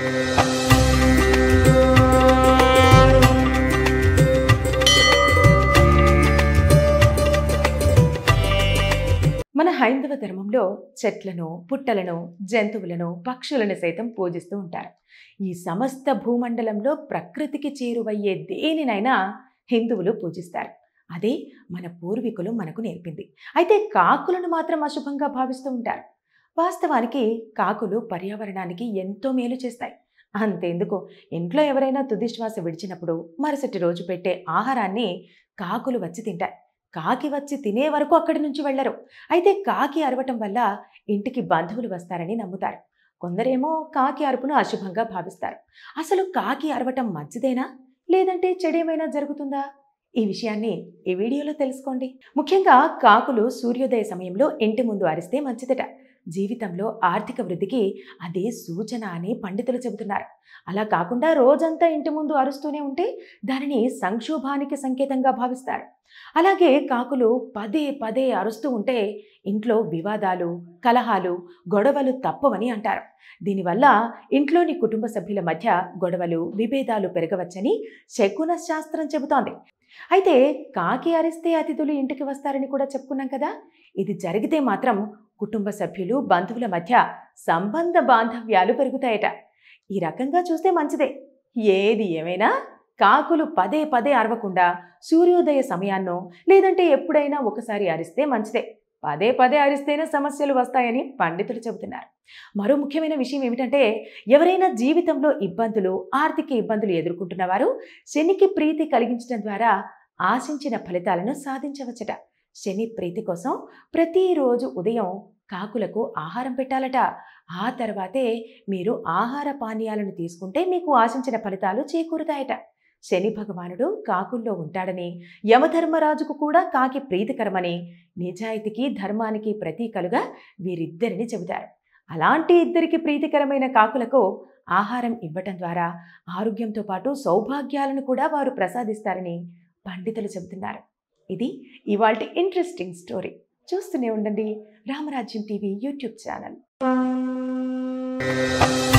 మన హైందవ ధర్మంలో చెట్లను, పుట్టలను, జంతువులను, పక్షులను సైతం పూజిస్తూ ఉంటారు. ఈ సమస్త భూమండలంలో ప్రకృతికి చేరువయ్యే దేనినైనా హిందువులు పూజిస్తారు. అదే మన పూర్వీకులు మనకు నేర్పింది. అయితే కాకులను మాత్రం అశుభంగా భావిస్తూ ఉంటారు. వాస్తవానికి కాకులు పర్యావరణానికి ఎంతో మేలు చేస్తాయి. అంతేందుకు, ఇంట్లో ఎవరైనా తుదిశ్వాస విడిచినప్పుడు మరుసటి రోజు పెట్టే ఆహారాన్ని కాకులు వచ్చి తింటాయి. కాకి వచ్చి తినే వరకు అక్కడి నుంచి వెళ్లరు. అయితే కాకి అరవటం వల్ల ఇంటికి బంధువులు వస్తారని నమ్ముతారు. కొందరేమో కాకి అరుపును అశుభంగా భావిస్తారు. అసలు కాకి అరవటం మంచిదేనా, లేదంటే చెడేమైనా జరుగుతుందా? ఈ విషయాన్ని ఈ వీడియోలో తెలుసుకోండి. ముఖ్యంగా కాకులు సూర్యోదయ సమయంలో ఇంటి ముందు అరిస్తే మంచిదట. జీవితంలో ఆర్థిక వృద్ధికి అదే సూచన అని పండితులు చెబుతున్నారు. అలా కాకుండా రోజంతా ఇంటి ముందు అరుస్తూనే ఉంటే దానిని సంక్షోభానికి సంకేతంగా భావిస్తారు. అలాగే కాకులు పదే పదే అరుస్తూ ఉంటే ఇంట్లో వివాదాలు, కలహాలు, గొడవలు తప్పవని అంటారు. దీనివల్ల ఇంట్లోని కుటుంబ సభ్యుల మధ్య గొడవలు, విభేదాలు పెరగవచ్చని శకున శాస్త్రం చెబుతోంది. అయితే కాకి అరిస్తే అతిథులు ఇంటికి వస్తారని కూడా చెప్పుకున్నాం కదా. ఇది జరిగితే మాత్రం కుటుంబ సభ్యులు, బంధువుల మధ్య సంబంధ బాంధవ్యాలు పెరుగుతాయట. ఈ రకంగా చూస్తే మంచిదే. ఏది ఏమైనా కాకులు పదే పదే అరవకుండా సూర్యోదయ సమయాన్నో లేదంటే ఎప్పుడైనా ఒకసారి అరిస్తే మంచిదే. పదే పదే అరిస్తేనే సమస్యలు వస్తాయని పండితులు చెబుతున్నారు. మరో ముఖ్యమైన విషయం ఏమిటంటే, ఎవరైనా జీవితంలో ఇబ్బందులు, ఆర్థిక ఇబ్బందులు ఎదుర్కొంటున్న వారు శనికి ప్రీతి కలిగించడం ద్వారా ఆశించిన ఫలితాలను సాధించవచ్చట. శని ప్రీతి కోసం ప్రతిరోజు ఉదయం కాకులకు ఆహారం పెట్టాలట. ఆ తర్వాతే మీరు ఆహార పానీయాలను తీసుకుంటే మీకు ఆశించిన ఫలితాలు చేకూరుతాయట. శని భగవానుడు కాకుల్లో ఉంటాడని, యమధర్మరాజుకు కూడా కాకి ప్రీతికరమని, నిజాయితీకి, ధర్మానికి ప్రతీకలుగా వీరిద్దరిని చెబుతారు. అలాంటి ఇద్దరికి ప్రీతికరమైన కాకులకు ఆహారం ఇవ్వటం ద్వారా ఆరోగ్యంతో పాటు సౌభాగ్యాలను కూడా వారు ప్రసాదిస్తారని పండితులు చెబుతున్నారు. ఇది ఇవాల్టి ఇంట్రెస్టింగ్ స్టోరీ. చూస్తూనే ఉండండి రామరాజ్యం టీవీ యూట్యూబ్ ఛానల్.